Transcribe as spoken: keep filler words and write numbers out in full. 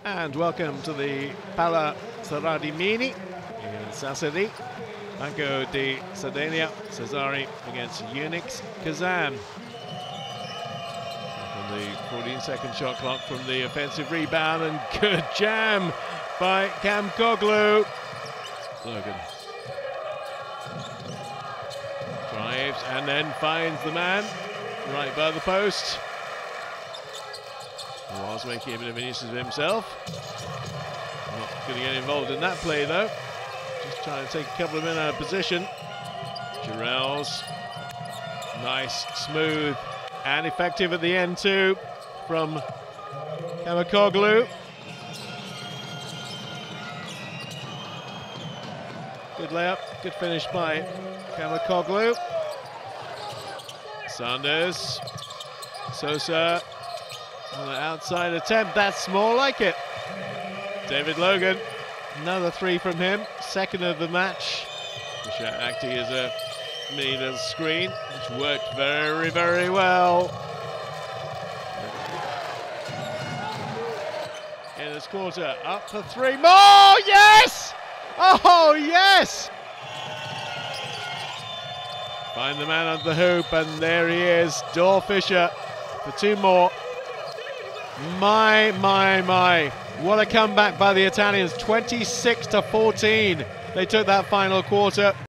And welcome to the Pala Saradimini in Sassari. Banco di Sardegna, Sassari against Unics Kazan. From the fourteen second shot clock from the offensive rebound, and good jam by Kamkoglu. Logan drives and then finds the man right by the post. He was making a bit of a nuisance of himself. Not going to get involved in that play though. Just trying to take a couple of men out of position. Jarrell's nice, smooth, and effective at the end too from Kamkoglu. Good layup, good finish by Kamkoglu. Sanders, Sosa on the outside attempt, that's more like it. David Logan, another three from him, second of the match. Which acting as a mini little screen, which worked very, very well. In this quarter, up for three more, yes! Oh, yes! Find the man under the hoop, and there he is, Dor Fisher, for two more. My, my, my. What a comeback by the Italians, twenty-six to fourteen. They took that final quarter.